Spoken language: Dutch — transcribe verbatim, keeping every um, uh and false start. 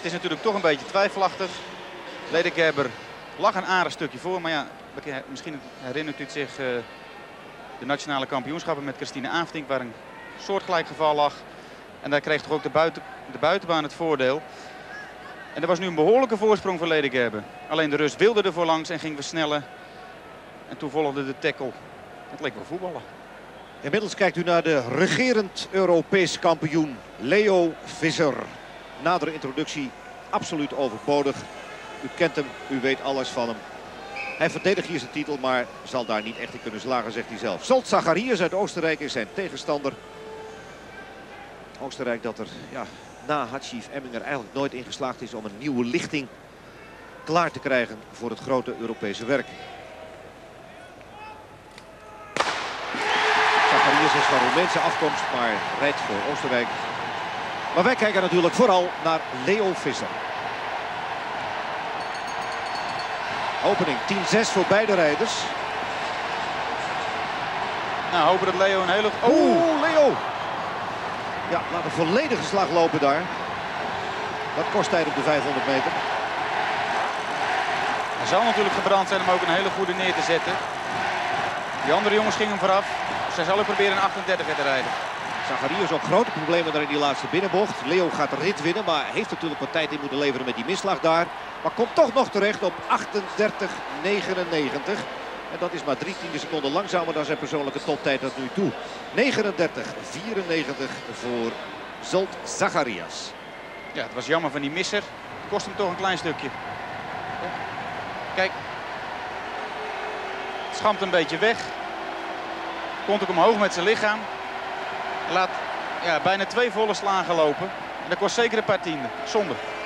is natuurlijk toch een beetje twijfelachtig. Ledekerber lag een aardig stukje voor. Maar ja, misschien herinnert u het zich uh, de nationale kampioenschappen met Christine Aafdink, waar een soortgelijk geval lag. En daar kreeg toch ook de, buiten, de buitenbaan het voordeel. En er was nu een behoorlijke voorsprong voor Ledekerber. Alleen de Rus wilde er voorlangs en ging versnellen. En toen volgde de tackle. Het leek wel voetballen. Inmiddels kijkt u naar de regerend Europees kampioen Leo Visser. Nadere introductie absoluut overbodig. U kent hem, u weet alles van hem. Hij verdedigt hier zijn titel, maar zal daar niet echt in kunnen slagen, zegt hij zelf. Zolt Zacharias uit Oostenrijk is zijn tegenstander. Oostenrijk dat er ja, na Hatschif Emminger eigenlijk nooit in geslaagd is om een nieuwe lichting klaar te krijgen voor het grote Europese werk. Zacharias is van Roemeense afkomst, maar rijdt voor Oostenrijk. Maar wij kijken natuurlijk vooral naar Leo Visser. Opening tien zes voor beide rijders. Nou, hopen dat Leo een hele... Oeh, Leo! Ja, laat een volledige slag lopen daar. Dat kost tijd op de vijfhonderd meter. Hij zal natuurlijk gebrand zijn om ook een hele goede neer te zetten. Die andere jongens gingen hem vooraf. Dus hij zal ook proberen een achtendertig te rijden. Zacharias ook grote problemen daar in die laatste binnenbocht. Leo gaat de rit winnen, maar heeft natuurlijk wat tijd in moeten leveren met die misslag daar. Maar komt toch nog terecht op achtendertig negenennegentig. En dat is maar drie tiende seconden langzamer dan zijn persoonlijke toptijd tot nu toe. negenendertig vierennegentig voor Zolt Zacharias. Ja, het was jammer van die misser. Het kost hem toch een klein stukje. Kijk. Het schamt een beetje weg. Komt ook omhoog met zijn lichaam. Laat ja, bijna twee volle slagen lopen. En dat kost zeker een paar tienden. Zonde.